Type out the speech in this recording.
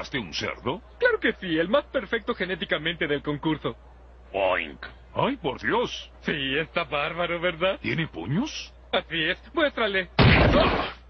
¿Creaste un cerdo? Claro que sí, el más perfecto genéticamente del concurso. Oink. ¡Ay, por Dios! Sí, está bárbaro, ¿verdad? ¿Tiene puños? Así es, muéstrale. ¡Ah!